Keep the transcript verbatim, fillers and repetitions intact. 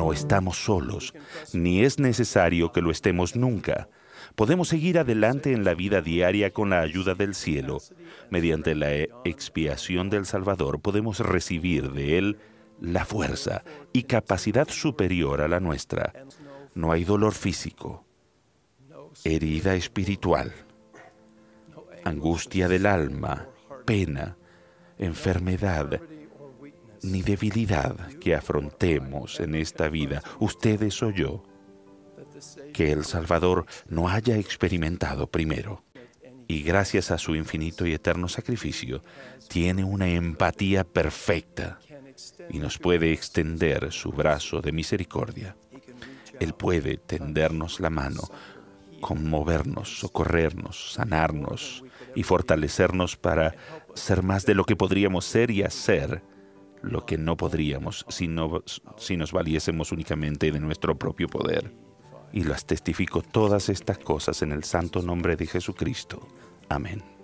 No estamos solos, ni es necesario que lo estemos nunca. Podemos seguir adelante en la vida diaria con la ayuda del cielo. Mediante la expiación del Salvador podemos recibir de Él la fuerza y capacidad superior a la nuestra. No hay dolor físico, herida espiritual, angustia del alma, pena, enfermedad, ni debilidad que afrontemos en esta vida, ustedes o yo, que el Salvador no haya experimentado primero. Y gracias a su infinito y eterno sacrificio, tiene una empatía perfecta y nos puede extender su brazo de misericordia. Él puede tendernos la mano, conmovernos, socorrernos, sanarnos y fortalecernos para ser más de lo que podríamos ser y hacer lo que no podríamos si, no, si nos valiésemos únicamente de nuestro propio poder. Y las testifico todas estas cosas en el santo nombre de Jesucristo. Amén.